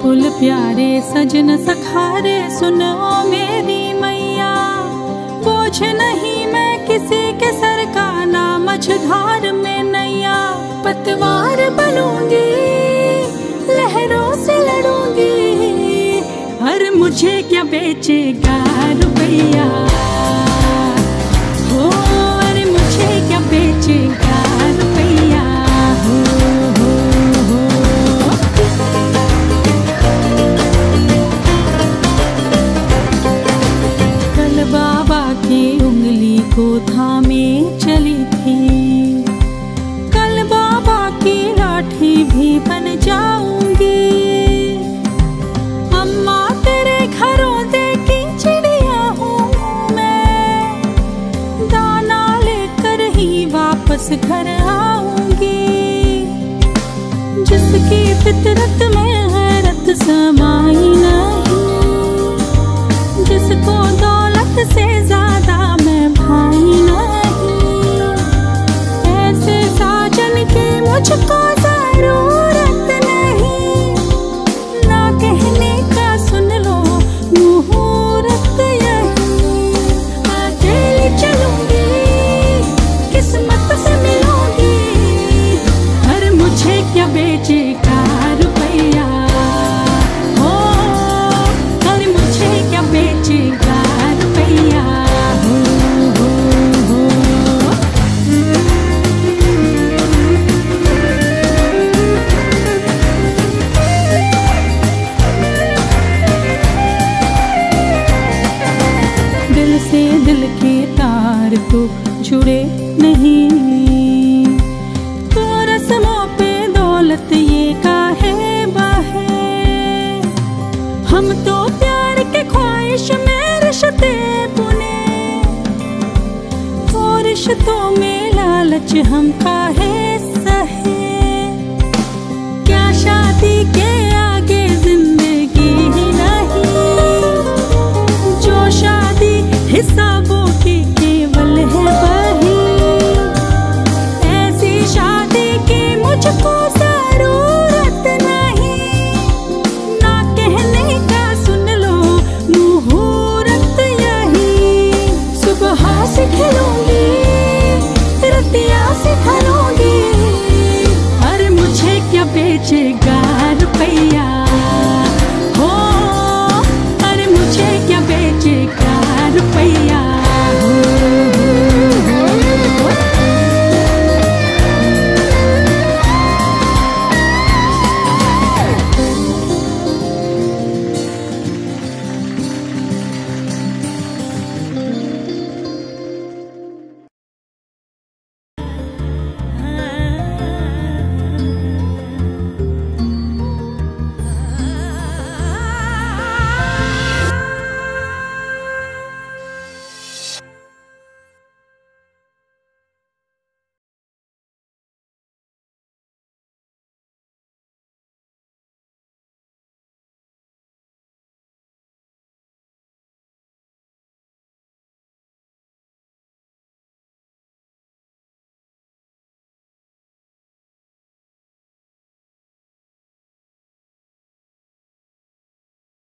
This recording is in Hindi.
पुल प्यारे सजन सखारे सुनो मेरी मैया। बोझ नहीं मैं किसी के सर का, ना मझधार में नैया। पतवार बनूंगी लहरों से लड़ूंगी, हर मुझे क्या बेचेगा रुपैया। हो अरे मुझे क्या बेचेगा रुपैया। हो कल बाबा की उंगली को थामे चली थी, कल बाबा की लाठी भी बन जाऊंगी। अम्मा तेरे घरों देखी चिड़िया हूँ मैं, दाना लेकर ही वापस घर आऊंगी। जिसकी फितरत में हैरत समाई नहीं, जिसको दौलत से ज्यादा मैं भाई नहीं, ऐसे साजन की मुझको जरूरत नहीं। ना कहने का सुन लो मुहूर्त यही, अकेली चलूंगी किस्मत से मिलूंगी, हर मुझे क्या बेचेगा रुपैया। हो हर मुझे क्या बेचेगा रुपैया। हो दिल से दिल के तार तो जुड़े नहीं, तो रस्मों पे दौलत ये काहे बाहे। हम तो प्यार के ख्वाहिश में रिश्ते बुने, तो रिश्तों में लालच हम काहे सहे। क्या शादी के